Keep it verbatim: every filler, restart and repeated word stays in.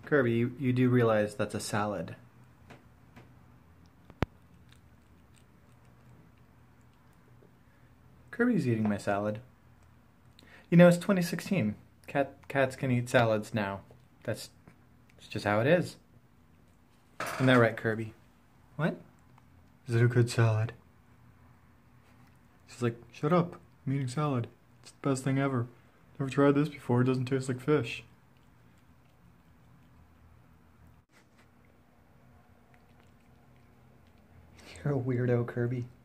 Kirby, you, you do realize that's a salad. Kirby's eating my salad. You know, it's twenty sixteen. Cat, cats can eat salads now. That's, that's just how it is. Isn't that right, Kirby? What? Is it a good salad? She's like, shut up. I'm eating salad. It's the best thing ever. Never tried this before. It doesn't taste like fish. You're a weirdo, Kirby.